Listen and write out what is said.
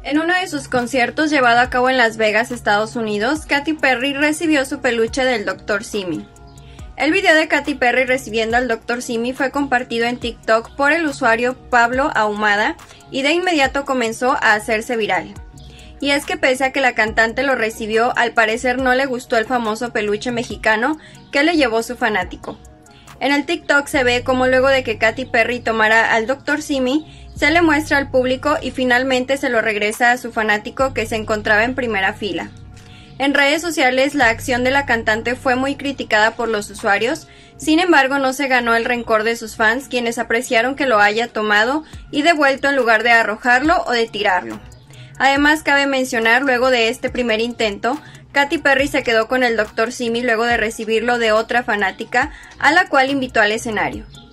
En uno de sus conciertos llevado a cabo en Las Vegas, Estados Unidos, Katy Perry recibió su peluche del Dr. Simi. El video de Katy Perry recibiendo al Dr. Simi fue compartido en TikTok por el usuario Pablo Ahumada y de inmediato comenzó a hacerse viral. Y es que pese a que la cantante lo recibió, al parecer no le gustó el famoso peluche mexicano que le llevó su fanático. En el TikTok se ve como luego de que Katy Perry tomara al Dr. Simi, se le muestra al público y finalmente se lo regresa a su fanático que se encontraba en primera fila. En redes sociales la acción de la cantante fue muy criticada por los usuarios, sin embargo no se ganó el rencor de sus fans, quienes apreciaron que lo haya tomado y devuelto en lugar de arrojarlo o de tirarlo. Además cabe mencionar, luego de este primer intento, Katy Perry se quedó con el Dr. Simi luego de recibirlo de otra fanática, a la cual invitó al escenario.